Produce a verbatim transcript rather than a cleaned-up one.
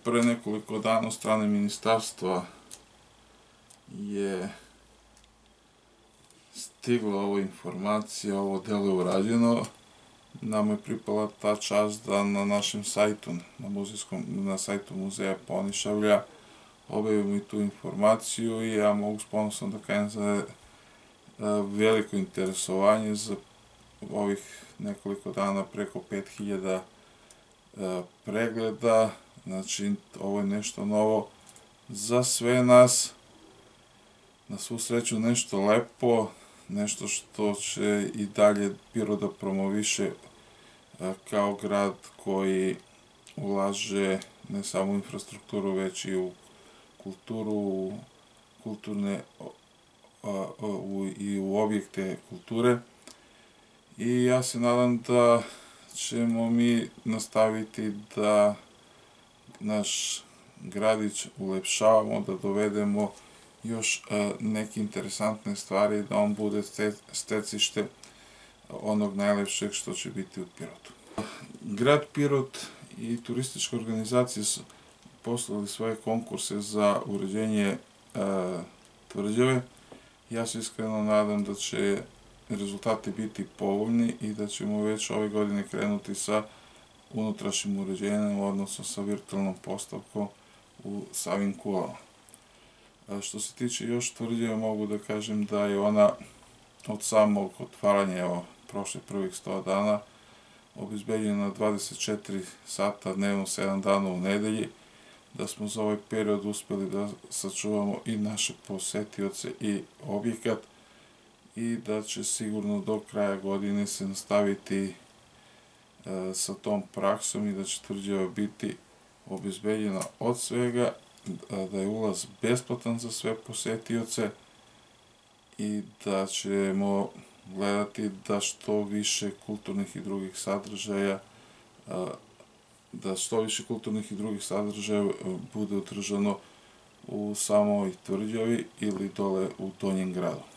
pre nekoliko dana od strane ministarstva je stigla ova informacija, ovo delo je urađeno. Nama je pripala ta čast da na našem sajtu, na, muzejskom, na sajtu Muzeja Ponišavlja, objavimo i tu informaciju i ja mogu s ponosom da kažem za veliko interesovanje za ovih nekoliko dana preko pet hiljada pregleda. Znači, ovo je nešto novo za sve nas, na svu sreću nešto lepo, nešto što će i dalje Pirot da promoviše kao grad koji ulaže ne samo u infrastrukturu, već i u kulturu, kulturne i u objekte kulture. I ja se nadam da ćemo mi nastaviti da naš gradić ulepšavamo, da dovedemo još neke interesantne stvari, da on bude stecište onog najlepšeg što će biti u Pirotu. Grad Pirot i turističke organizacije su poslali svoje konkurse za uređenje tvrđave. Ja se iskreno nadam da će rezultati biti povoljni i da ćemo već ove godine krenuti sa unutrašnjim uređenjem, odnosno sa virtualnom postavkom u samim kulama. Što se tiče još tvrđave, mogu da kažem da je ona od samog otvaranja, evo, prošle prvih sto dana, obezbeđena dvadeset četiri sata dnevno, sedam dana u nedelji, da smo za ovaj period uspeli da sačuvamo i naše posetioce i objekat i da će sigurno do kraja godine se nastaviti sa tom praksom i da će tvrđava biti obezbeđena od svega, da je ulaz besplatan za sve posetioce i da ćemo gledati da što više kulturnih i drugih sadržaja da što više kulturnih i drugih sadržaja bude održano u samoj tvrđavi ili dole u Donjem gradu.